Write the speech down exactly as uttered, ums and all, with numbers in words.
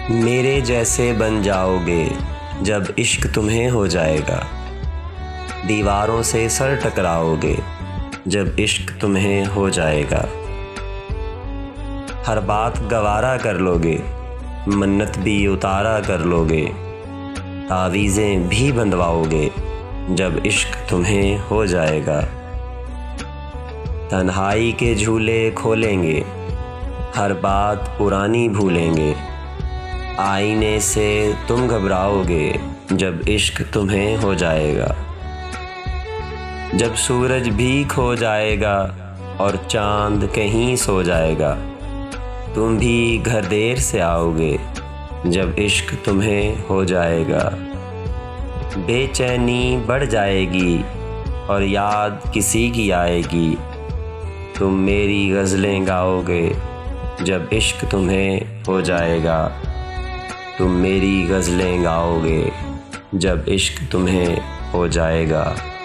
मेरे जैसे बन जाओगे जब इश्क तुम्हें हो जाएगा। दीवारों से सर टकराओगे जब इश्क तुम्हें हो जाएगा। हर बात गवारा कर लोगे, मन्नत भी उतारा कर लोगे। तावीज़ें भी बंधवाओगे जब इश्क तुम्हें हो जाएगा। तन्हाई के झूले खोलेंगे, हर बात पुरानी भूलेंगे। आईने से तुम घबराओगे जब इश्क तुम्हें हो जाएगा। जब सूरज भी खो जाएगा और चांद कहीं सो जाएगा, तुम भी घर देर से आओगे जब इश्क तुम्हें हो जाएगा। बेचैनी बढ़ जाएगी और याद किसी की आएगी। तुम मेरी गज़लें गाओगे जब इश्क तुम्हें हो जाएगा। तुम मेरी गज़लें गाओगे जब इश्क तुम्हें हो जाएगा।